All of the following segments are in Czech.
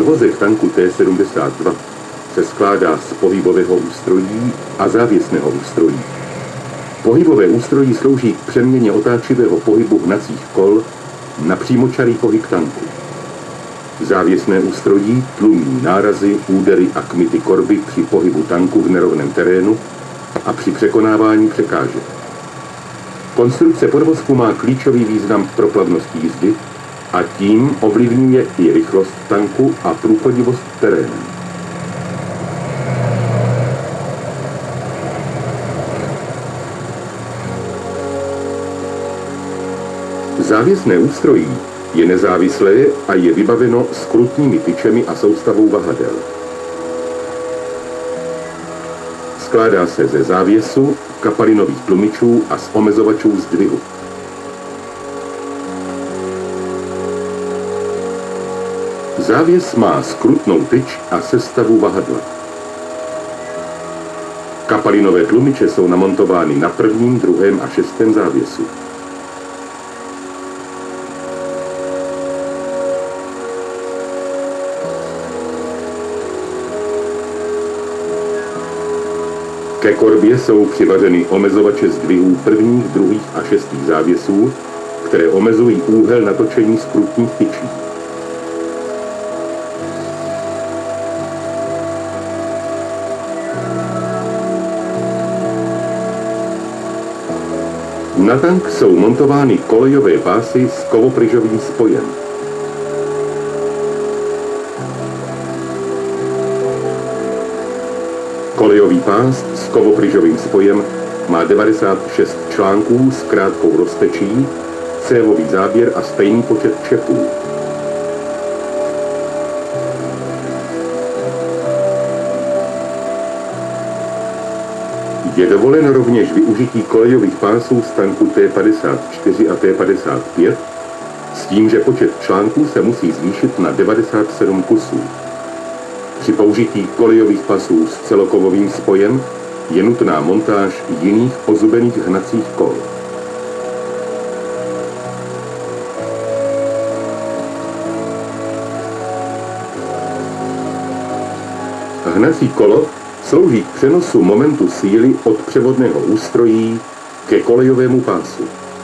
Podvozek tanku T-72 se skládá z pohybového ústrojí a závěsného ústrojí. Pohybové ústrojí slouží k přeměně otáčivého pohybu hnacích kol na přímočarý pohyb tanku. Závěsné ústrojí tlumí nárazy, údery a kmity korby při pohybu tanku v nerovném terénu a při překonávání překážek. Konstrukce podvozku má klíčový význam pro plavnost jízdy a tím ovlivňuje i rychlost tanku a průchodivost terénem. Závěsné ústrojí je nezávislé a je vybaveno skrutními tyčemi a soustavou vahadel. Skládá se ze závěsu, kapalinových tlumičů a z omezovačů zdvihu. Závěs má skrutnou tyč a sestavu vahadla. Kapalinové tlumiče jsou namontovány na prvním, druhém a šestém závěsu. Ke korbě jsou přivařeny omezovače zdvihů prvních, druhých a šestých závěsů, které omezují úhel natočení skrutních tyčí. Na tank jsou montovány kolejové pásy s kovopryžovým spojem. Kolejový pás s kovopryžovým spojem má 96 článků s krátkou roztečí, cévový záběr a stejný počet čepů. Je dovoleno rovněž využití kolejových pásů z tanku T-54 a T-55 s tím, že počet článků se musí zvýšit na 97 kusů. Při použití kolejových pasů s celokovovým spojem je nutná montáž jiných ozubených hnacích kol. Hnací kolo slouží k přenosu momentu síly od převodného ústrojí ke kolejovému pásu.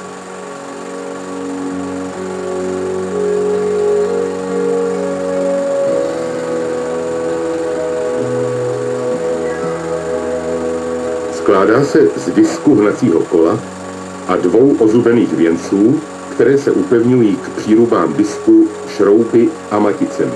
Skládá se z disku hnacího kola a dvou ozubených věnců, které se upevňují k přírubám disku šrouby a maticemi.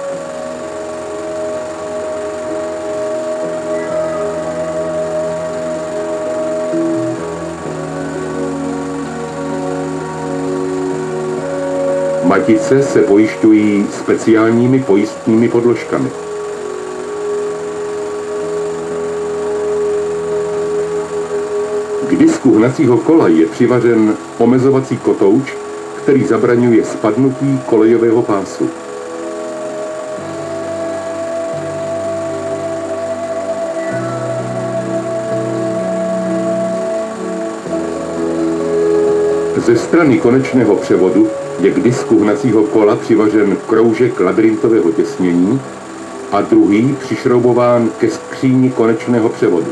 Matice se pojišťují speciálními pojistnými podložkami. K disku hnacího kola je přivařen omezovací kotouč, který zabraňuje spadnutí kolejového pásu. Ze strany konečného převodu je k disku hnacího kola přivařen kroužek labyrintového těsnění a druhý přišroubován ke skříni konečného převodu.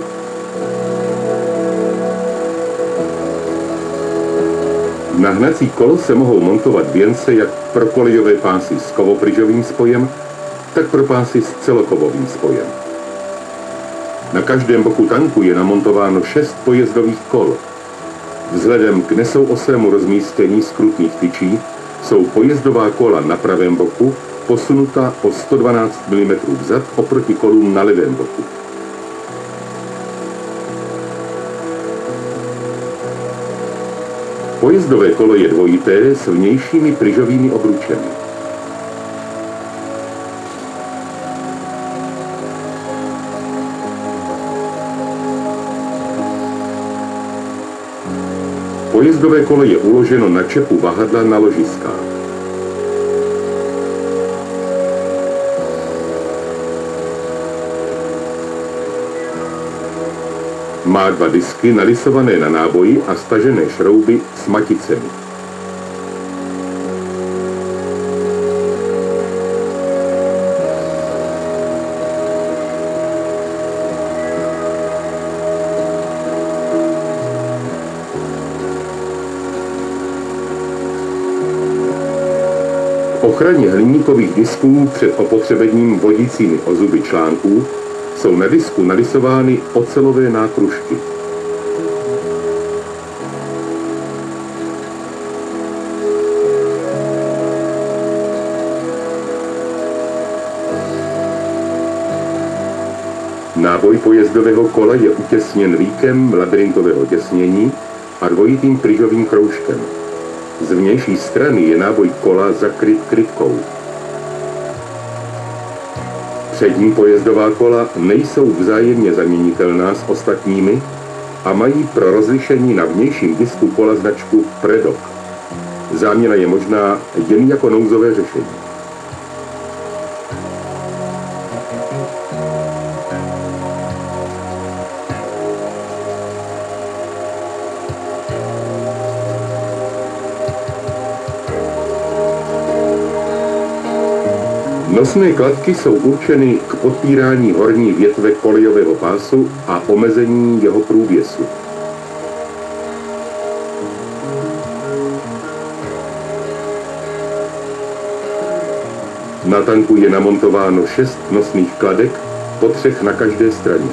Na hnací kolo se mohou montovat věnce jak pro kolejové pásy s kovopryžovým spojem, tak pro pásy s celokovovým spojem. Na každém boku tanku je namontováno 6 pojezdových kol. Vzhledem k nesouosému rozmístění skrutných tyčí jsou pojezdová kola na pravém boku posunuta o 112 mm vzad oproti kolům na levém boku. Pojezdové kolo je dvojité s vnějšími pryžovými obručemi. Pojezdové kolo je uloženo na čepu vahadla na ložiskách. Má 2 disky nalisované na náboji a stažené šrouby s maticemi. ochraně hliníkových disků před opotřebením vodícími ozuby článků jsou na disku narysovány ocelové nákružky. Náboj pojezdového kola je utěsněn líkem labyrintového těsnění a dvojitým pryžovým kroužkem. Z vnější strany je náboj kola zakryt krytkou. Přední pojezdová kola nejsou vzájemně zaměnitelná s ostatními a mají pro rozlišení na vnějším disku kola značku Predok. Záměna je možná jen jako nouzové řešení. Nosné kladky jsou určeny k podpírání horní větve kolejového pásu a omezení jeho průvěsu. Na tanku je namontováno 6 nosných kladek, po 3 na každé straně.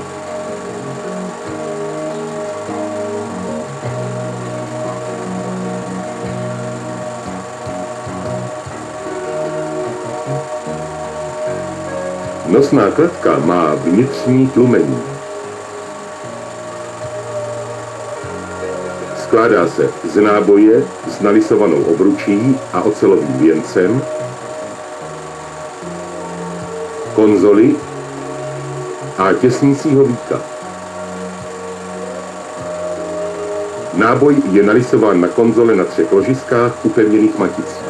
Nosná kladka má vnitřní tlumení. Skládá se z náboje s nalisovanou obručí a ocelovým věncem, konzoly a těsnícího víka. Náboj je nalisován na konzole na 3 ložiskách upevněných maticí.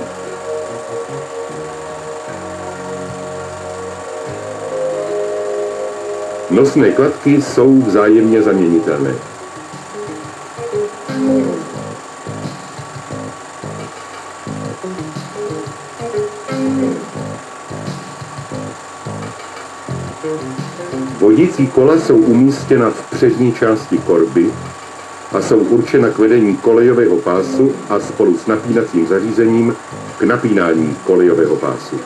Nosné kladky jsou vzájemně zaměnitelné. Vodící kola jsou umístěna v přední části korby a jsou určena k vedení kolejového pásu a spolu s napínacím zařízením k napínání kolejového pásu.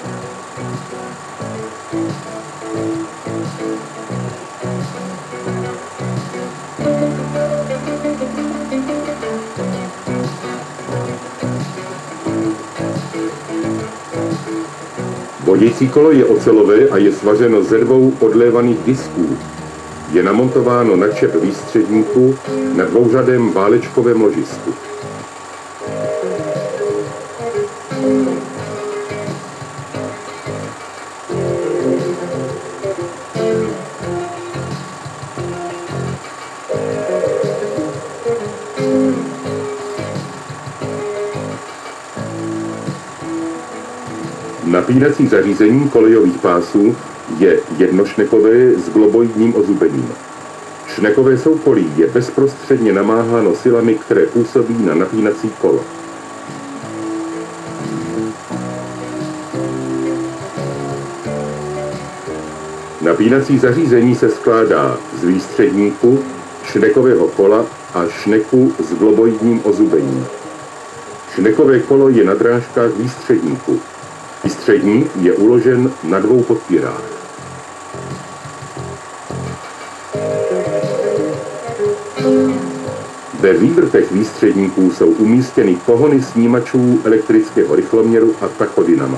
Vodící kolo je ocelové a je svařeno ze 2 odlévaných disků. Je namontováno na čep výstředníku na dvouřadém válečkovém ložisku. Napínací zařízení kolejových pásů je jednošnekové s globoidním ozubením. Šnekové soukolí je bezprostředně namáháno silami, které působí na napínací kolo. Napínací zařízení se skládá z výstředníku, šnekového kola a šneku s globoidním ozubením. Šnekové kolo je na drážkách výstředníku. Výstředník je uložen na 2 podpěrách. Ve vývrtech výstředníků jsou umístěny pohony snímačů elektrického rychloměru a tachodynama.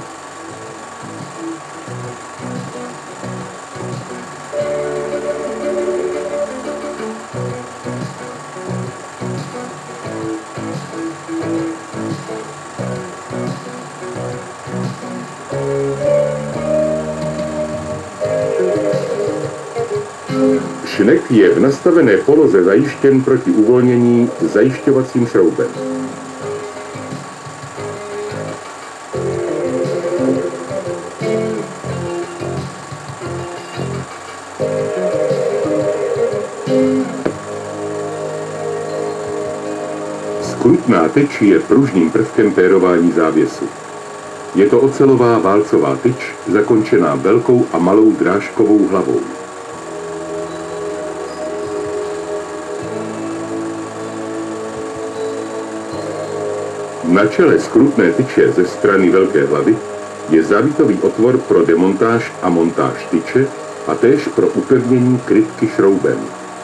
Šnek je v nastavené poloze zajištěn proti uvolnění zajišťovacím šroubem. Skrutná tyč je pružným prvkem pérování závěsu. Je to ocelová válcová tyč, zakončená velkou a malou drážkovou hlavou. Na čele skrutné tyče ze strany velké hlavy je závitový otvor pro demontáž a montáž tyče a též pro upevnění krytky šroubem.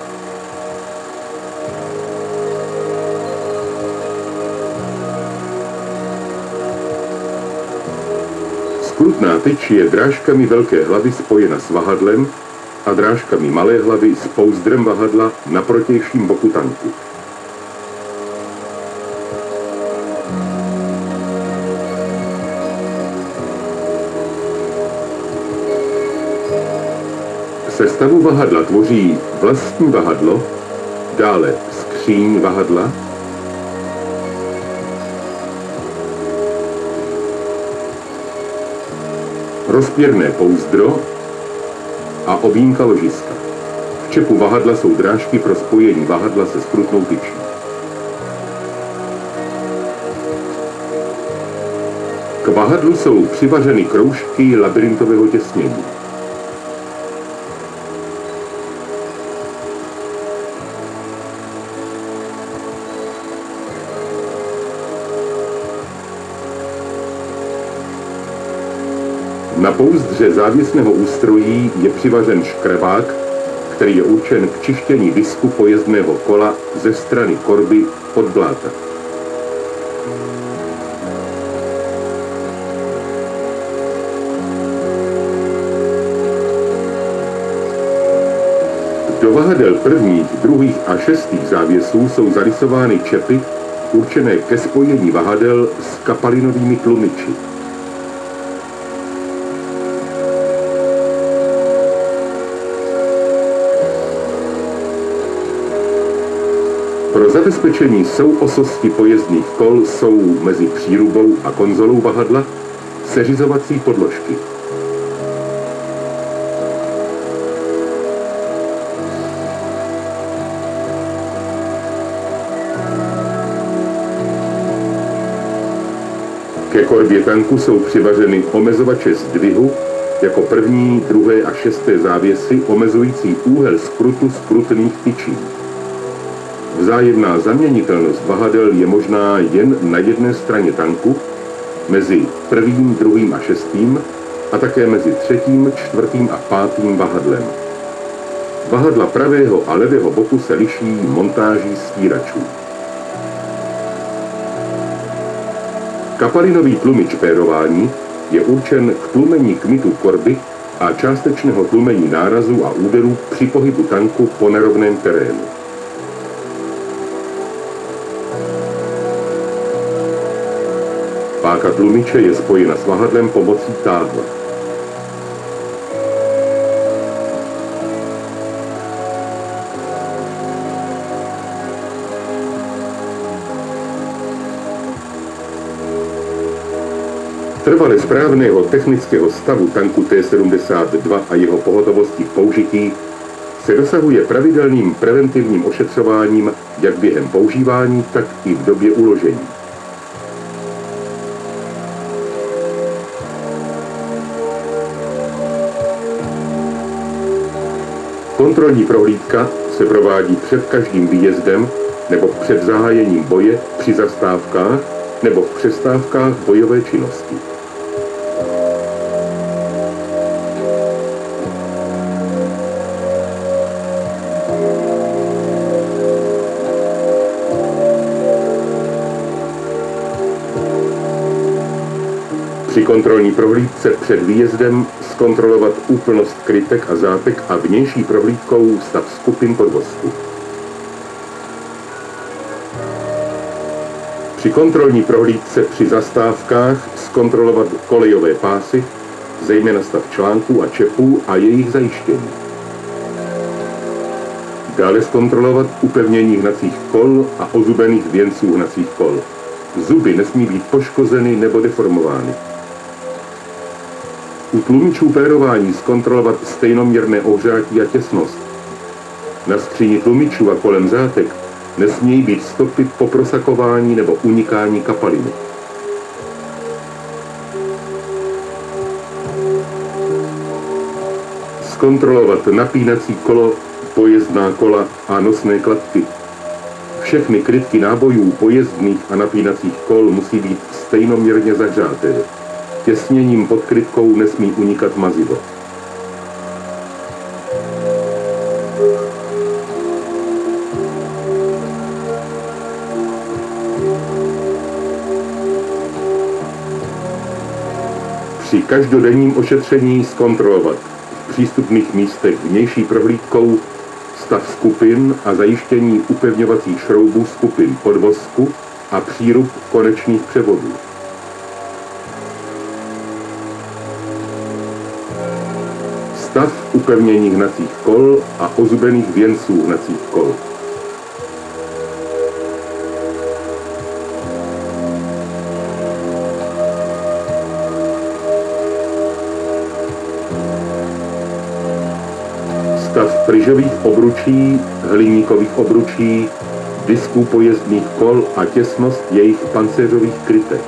Skrutná tyč je drážkami velké hlavy spojena s vahadlem a drážkami malé hlavy s pouzdrem vahadla na protějším boku tanku. Sestavu vahadla tvoří vlastní vahadlo, dále skříň vahadla, rozpěrné pouzdro a objímka ložiska. V čepu vahadla jsou drážky pro spojení vahadla se skrutnou tyčí. K vahadlu jsou přivařeny kroužky labyrintového těsnění. Na pouzdře závěsného ústrojí je přivařen škrabák, který je určen k čištění disku pojezdného kola ze strany korby od bláta. Do vahadel prvních, druhých a šestých závěsů jsou zarisovány čepy určené ke spojení vahadel s kapalinovými tlumiči. Pro zabezpečení souososti pojezdných kol jsou mezi přírubou a konzolou vahadla seřizovací podložky. Ke korbě tanku jsou přivařeny omezovače zdvihu jako první, druhé a šesté závěsy omezující úhel skrutu skrutných tyčí. Vzájemná zaměnitelnost vahadel je možná jen na jedné straně tanku, mezi prvním, druhým a šestým a také mezi třetím, čtvrtým a pátým vahadlem. Vahadla pravého a levého boku se liší montáží stíračů. Kapalinový tlumič pérování je určen k tlumení kmitu korby a částečného tlumení nárazů a úderů při pohybu tanku po nerovném terénu. Páka tlumiče je spojena s vahadlem pomocí táhla. Trvale správného technického stavu tanku T-72 a jeho pohotovosti k použití se dosahuje pravidelným preventivním ošetřováním jak během používání, tak i v době uložení. Kontrolní prohlídka se provádí před každým výjezdem nebo před zahájením boje při zastávkách nebo v přestávkách bojové činnosti. Při kontrolní prohlídce před výjezdem zkontrolovat úplnost krytek a zátek a vnější prohlídkou stav skupin podvozku. Při kontrolní prohlídce při zastávkách zkontrolovat kolejové pásy, zejména stav článků a čepů a jejich zajištění. Dále zkontrolovat upevnění hnacích kol a ozubených věnců hnacích kol. Zuby nesmí být poškozeny nebo deformovány. U tlumičů pérování zkontrolovat stejnoměrné ohřátí a těsnost. Na skříni tlumičů a kolem zátek nesmějí být stopy po prosakování nebo unikání kapaliny. Zkontrolovat napínací kolo, pojezdná kola a nosné kladky. Všechny krytky nábojů pojezdných a napínacích kol musí být stejnoměrně zahřáté. těsněním pod krytkou nesmí unikat mazivo. Při každodenním ošetření zkontrolovat v přístupných místech vnější prohlídkou stav skupin a zajištění upevňovacích šroubů skupin podvozku a přírub konečných převodů. Stav upevnění hnacích kol a ozubených věnců hnacích kol. Stav pryžových obručí, hliníkových obručí, disků pojezdných kol a těsnost jejich pancéřových krytek.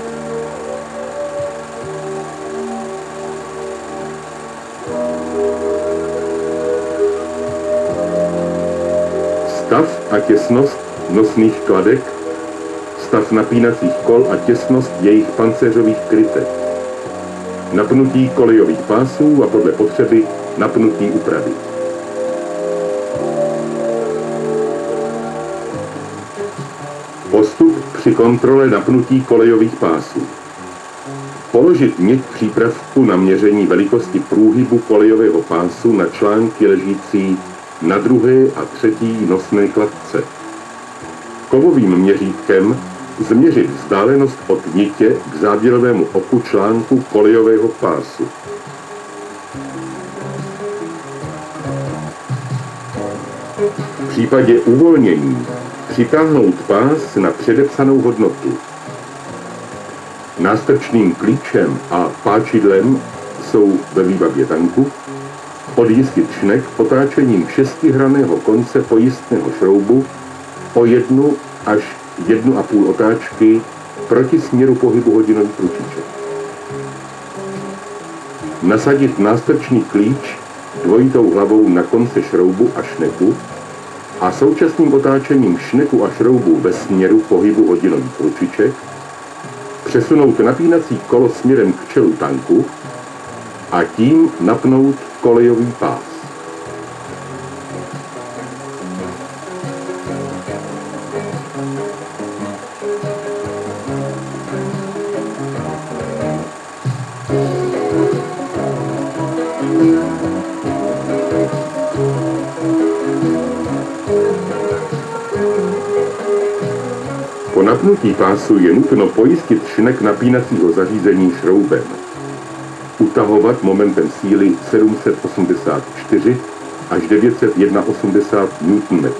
Stav a těsnost nosných kladek, stav napínacích kol a těsnost jejich pancéřových krytek. Napnutí kolejových pásů a podle potřeby napnutí úpravy. Postup při kontrole napnutí kolejových pásů. Položit nit přípravku na měření velikosti průhybu kolejového pásu na články ležící na druhé a třetí nosné kladce. Kovovým měřítkem změřit vzdálenost od nitě k záběrovému oku článku kolejového pásu. V případě uvolnění přitáhnout pás na předepsanou hodnotu. Nástrčným klíčem a páčidlem jsou ve výbavě tanku odjistit šnek otáčením 6hranného konce pojistného šroubu o 1 až 1,5 otáčky proti směru pohybu hodinových ručiček. Nasadit nástrčný klíč dvojitou hlavou na konce šroubu a šneku a současným otáčením šneku a šroubu ve směru pohybu hodinových ručiček přesunout napínací kolo směrem k čelu tanku a tím napnout kolejový pás. Po napnutí pásu je nutno pojistit šnek napínacího zařízení šroubem. Utahovat momentem síly 784 až 981 Nm.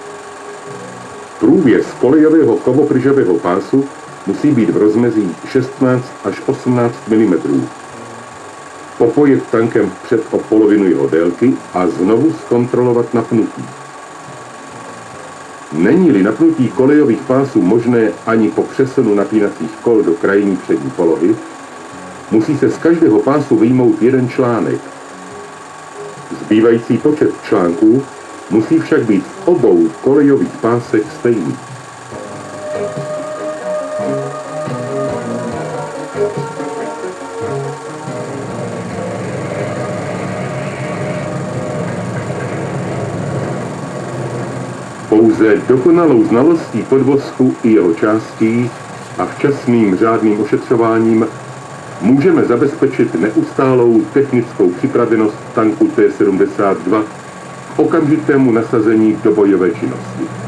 Průvěz kolejového kovopryžového pásu musí být v rozmezí 16 až 18 mm. Popojet tankem vpřed o polovinu jeho délky a znovu zkontrolovat napnutí. Není-li napnutí kolejových pásů možné ani po přesunu napínacích kol do krajní přední polohy, musí se z každého pásu vyjmout jeden článek. Zbývající počet článků musí však být v obou kolejových pásech stejný. Pouze dokonalou znalostí podvozku i jeho částí a včasným řádným ošetřováním můžeme zabezpečit neustálou technickou připravenost tanku T-72 k okamžitému nasazení do bojové činnosti.